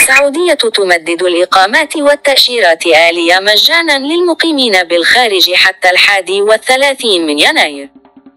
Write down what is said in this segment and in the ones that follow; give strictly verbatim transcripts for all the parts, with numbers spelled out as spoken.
السعودية تمدد الإقامات والتأشيرات آلية مجانا للمقيمين بالخارج حتى الحادي والثلاثين من يناير.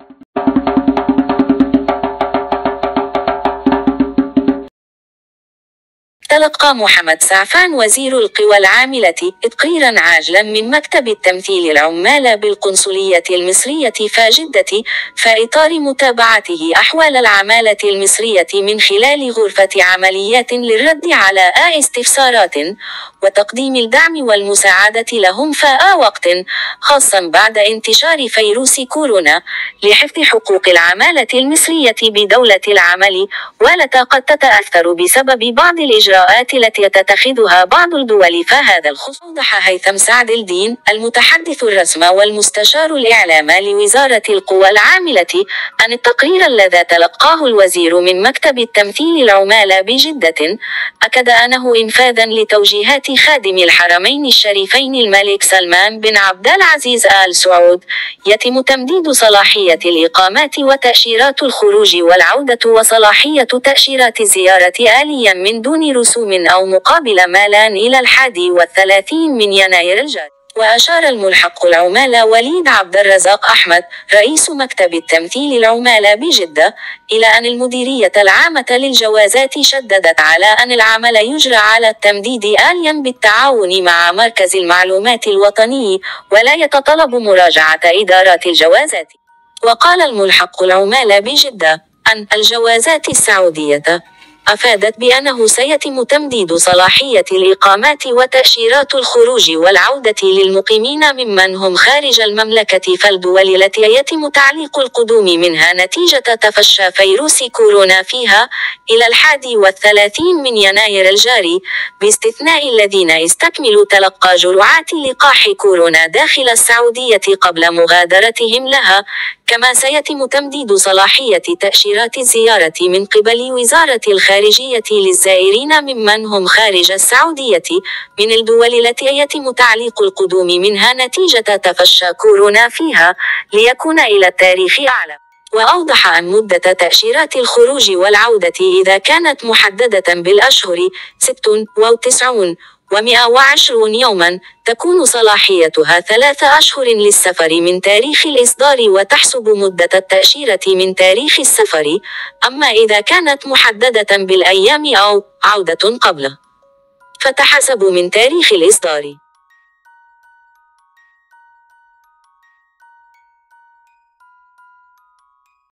تلقى محمد سعفان وزير القوى العاملة تقريرا عاجلا من مكتب التمثيل العمال بالقنصلية المصرية في جدة في إطار متابعته أحوال العمالة المصرية من خلال غرفة عمليات للرد على أي استفسارات وتقديم الدعم والمساعدة لهم في أي وقت، خاصا بعد انتشار فيروس كورونا، لحفظ حقوق العمالة المصرية بدولة العمل، والتي قد تتأثر بسبب بعض الإجراءات التي تتخذها بعض الدول في هذا الخصوص. أوضح هيثم سعد الدين المتحدث الرسمي والمستشار الإعلام لوزارة القوى العاملة أن التقرير الذي تلقاه الوزير من مكتب التمثيل العمال بجدة أكد أنه إنفاذا لتوجيهات خادم الحرمين الشريفين الملك سلمان بن عبد العزيز آل سعود، يتم تمديد صلاحية الإقامات وتأشيرات الخروج والعودة وصلاحية تأشيرات الزيارة آليا من دون رسوم أو مقابل مال إلى الحادي والثلاثين من يناير الجاري. وأشار الملحق العمال وليد عبد الرزاق أحمد رئيس مكتب التمثيل العمال بجدة إلى أن المديرية العامة للجوازات شددت على أن العمل يجرى على التمديد آليا بالتعاون مع مركز المعلومات الوطني، ولا يتطلب مراجعة إدارات الجوازات. وقال الملحق العمال بجدة أن الجوازات السعودية أفادت بأنه سيتم تمديد صلاحية الإقامات وتأشيرات الخروج والعودة للمقيمين ممن هم خارج المملكة في الدول التي يتم تعليق القدوم منها نتيجة تفشى فيروس كورونا فيها إلى الحادي والثلاثين من يناير الجاري، باستثناء الذين استكملوا تلقى جرعات لقاح كورونا داخل السعودية قبل مغادرتهم لها. كما سيتم تمديد صلاحية تأشيرات الزيارة من قبل وزارة الخارجية للزائرين ممن هم خارج السعودية من الدول التي يتم تعليق القدوم منها نتيجة تفشى كورونا فيها، ليكون إلى التاريخ أعلى. وأوضح أن مدة تأشيرات الخروج والعودة إذا كانت محددة بالأشهر ست وتسعون ومئة وعشرون يوما تكون صلاحيتها ثلاث أشهر للسفر من تاريخ الإصدار، وتحسب مدة التأشيرة من تاريخ السفر، أما إذا كانت محددة بالأيام أو عودة قبله فتحسب من تاريخ الإصدار.